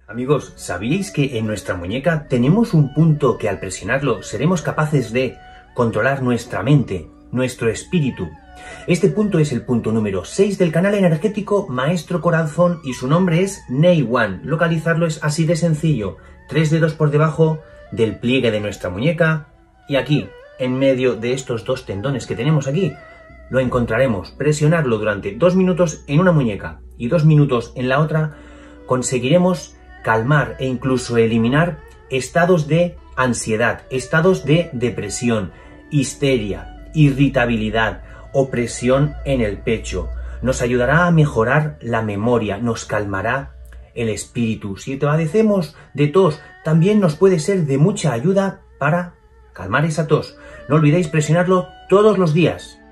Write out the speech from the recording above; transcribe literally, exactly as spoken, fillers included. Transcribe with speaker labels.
Speaker 1: Amigos, ¿sabíais que en nuestra muñeca tenemos un punto que al presionarlo seremos capaces de controlar nuestra mente, nuestro espíritu? Este punto es el punto número seis del canal energético Maestro Corazón y su nombre es Ney One. Localizarlo es así de sencillo. Tres dedos por debajo del pliegue de nuestra muñeca y aquí, en medio de estos dos tendones que tenemos aquí, lo encontraremos. Presionarlo durante dos minutos en una muñeca y dos minutos en la otra, conseguiremos calmar e incluso eliminar estados de ansiedad, estados de depresión, histeria, irritabilidad, opresión en el pecho. Nos ayudará a mejorar la memoria, nos calmará el espíritu. Si padecemos de tos, también nos puede ser de mucha ayuda para calmar esa tos. No olvidéis presionarlo todos los días.